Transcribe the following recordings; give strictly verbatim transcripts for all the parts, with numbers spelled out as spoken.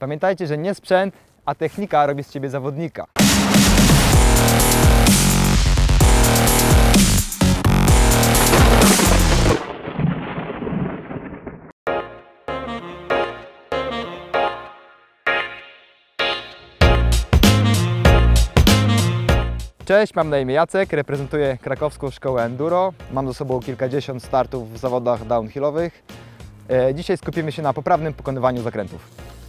Pamiętajcie, że nie sprzęt, a technika robi z ciebie zawodnika. Cześć, mam na imię Jacek, reprezentuję krakowską szkołę enduro. Mam za sobą kilkadziesiąt startów w zawodach downhillowych. Dzisiaj skupimy się na poprawnym pokonywaniu zakrętów.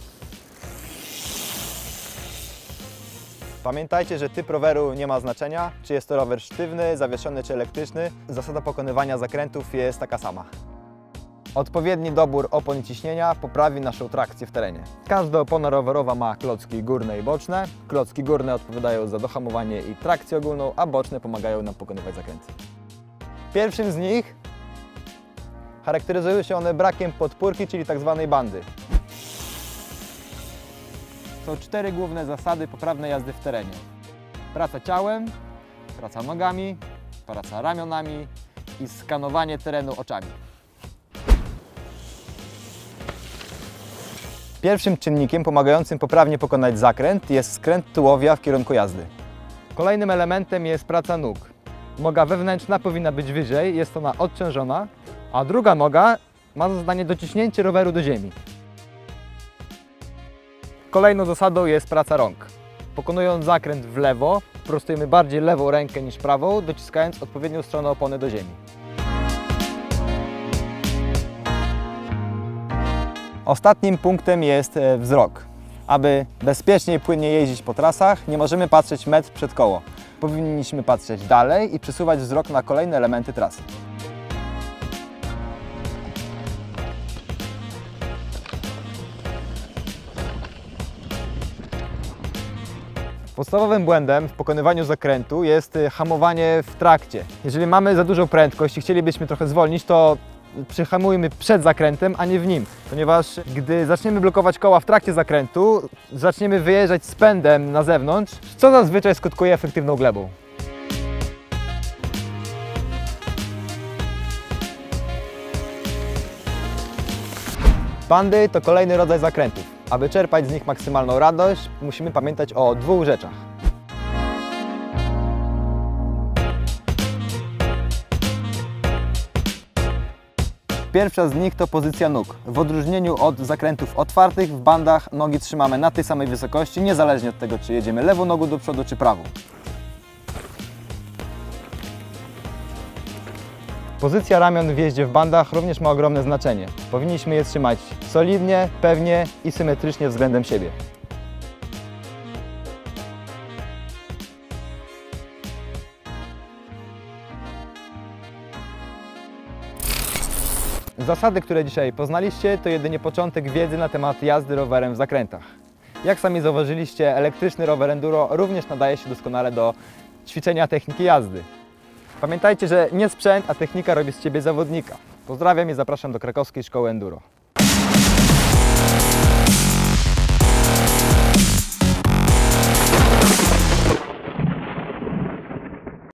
Pamiętajcie, że typ roweru nie ma znaczenia, czy jest to rower sztywny, zawieszony czy elektryczny. Zasada pokonywania zakrętów jest taka sama. Odpowiedni dobór opon i ciśnienia poprawi naszą trakcję w terenie. Każda opona rowerowa ma klocki górne i boczne. Klocki górne odpowiadają za dohamowanie i trakcję ogólną, a boczne pomagają nam pokonywać zakręty. Pierwszym z nich charakteryzują się one brakiem podpórki, czyli tak zwanej bandy. Są cztery główne zasady poprawnej jazdy w terenie. Praca ciałem, praca nogami, praca ramionami i skanowanie terenu oczami. Pierwszym czynnikiem pomagającym poprawnie pokonać zakręt jest skręt tułowia w kierunku jazdy. Kolejnym elementem jest praca nóg. Noga wewnętrzna powinna być wyżej, jest ona odciążona, a druga noga ma za zadanie dociśnięcie roweru do ziemi. Kolejną zasadą jest praca rąk. Pokonując zakręt w lewo, prostujemy bardziej lewą rękę niż prawą, dociskając odpowiednią stronę opony do ziemi. Ostatnim punktem jest wzrok. Aby bezpiecznie i płynnie jeździć po trasach, nie możemy patrzeć metr przed koło. Powinniśmy patrzeć dalej i przesuwać wzrok na kolejne elementy trasy. Podstawowym błędem w pokonywaniu zakrętu jest hamowanie w trakcie. Jeżeli mamy za dużą prędkość i chcielibyśmy trochę zwolnić, to przyhamujmy przed zakrętem, a nie w nim, ponieważ gdy zaczniemy blokować koła w trakcie zakrętu, zaczniemy wyjeżdżać z pędem na zewnątrz, co zazwyczaj skutkuje efektywną glebą. Bandy to kolejny rodzaj zakrętów. Aby czerpać z nich maksymalną radość, musimy pamiętać o dwóch rzeczach. Pierwsza z nich to pozycja nóg. W odróżnieniu od zakrętów otwartych, w bandach nogi trzymamy na tej samej wysokości, niezależnie od tego, czy jedziemy lewą nogą do przodu, czy prawą. Pozycja ramion w jeździe w bandach również ma ogromne znaczenie. Powinniśmy je trzymać solidnie, pewnie i symetrycznie względem siebie. Zasady, które dzisiaj poznaliście, to jedynie początek wiedzy na temat jazdy rowerem w zakrętach. Jak sami zauważyliście, elektryczny rower enduro również nadaje się doskonale do ćwiczenia techniki jazdy. Pamiętajcie, że nie sprzęt, a technika robi z ciebie zawodnika. Pozdrawiam i zapraszam do krakowskiej szkoły enduro.